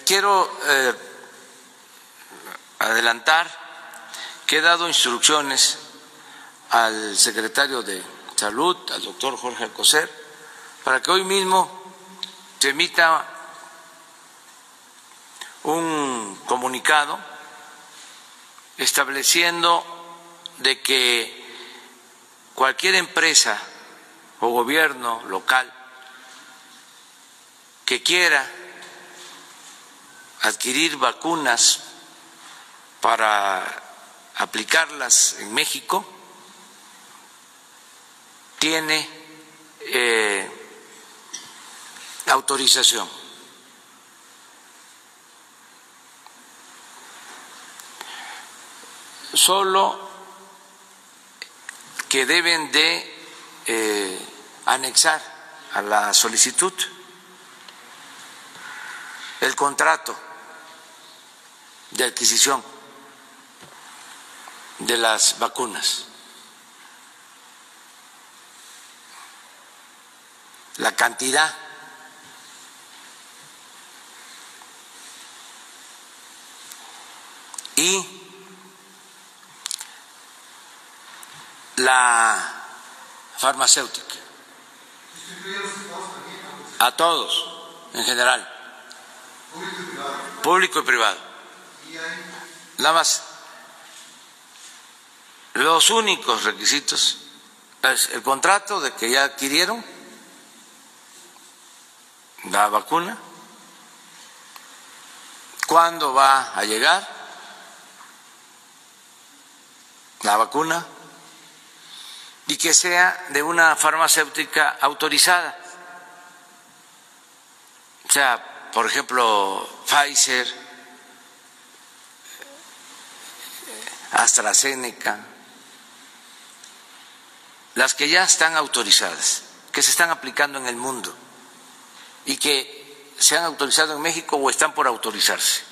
quiero adelantar que he dado instrucciones al secretario de Salud, al doctor Jorge Alcocer, para que hoy mismo se emita un comunicado estableciendo de que cualquier empresa o gobierno local que quiera adquirir vacunas para aplicarlas en México tiene autorización. Solo que deben de anexar a la solicitud el contrato de adquisición de las vacunas, la cantidad y la farmacéutica, a todos en general, público y privado. Nada más, los únicos requisitos es el contrato de que ya adquirieron la vacuna, cuándo va a llegar la vacuna y que sea de una farmacéutica autorizada. O sea, por ejemplo, Pfizer, AstraZeneca, las que ya están autorizadas, que se están aplicando en el mundo y que se han autorizado en México o están por autorizarse.